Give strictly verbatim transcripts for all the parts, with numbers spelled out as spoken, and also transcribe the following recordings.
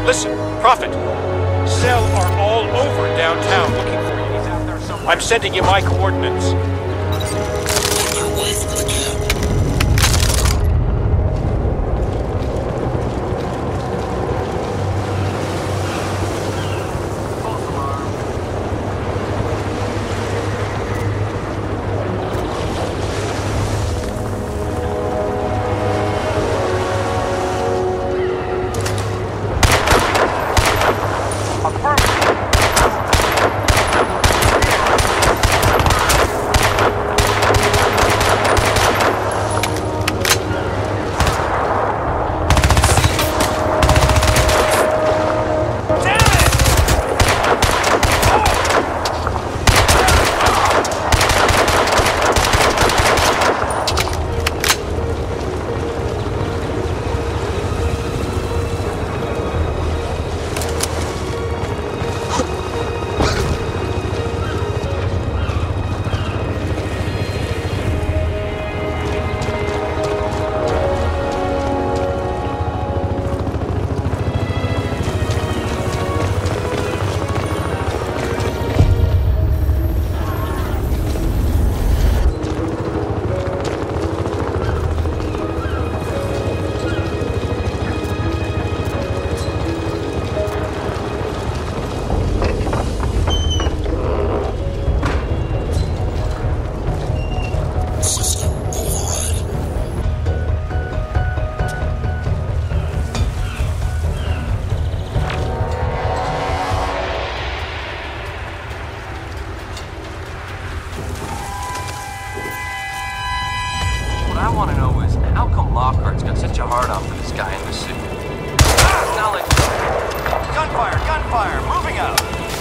Listen, Prophet. Cell are all over downtown looking for you. He's out there somewhere. I'm sending you my coordinates. On their way from the camp. What I want to know is, how come Lockhart's got such a hard-on for this guy in the suit? It's not like... Gunfire! Gunfire! Moving out!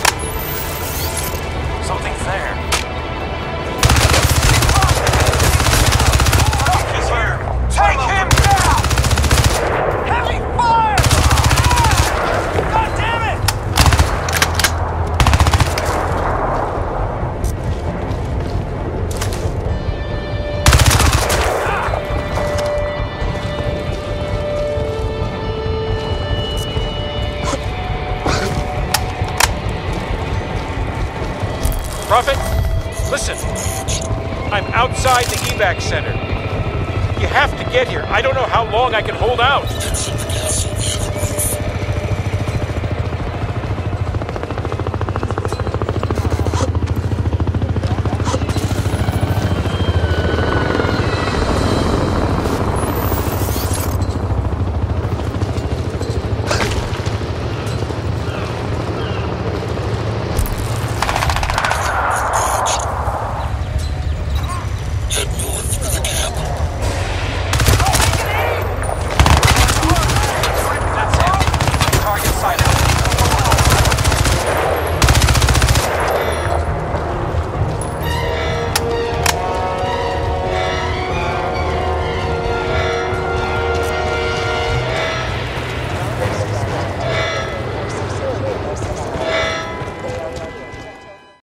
Something's there. He's here! Take him down! Heavy fire! God damn it! Prophet, listen. I'm outside the evac center. You have to get here. I don't know how long I can hold out. Exit the camp.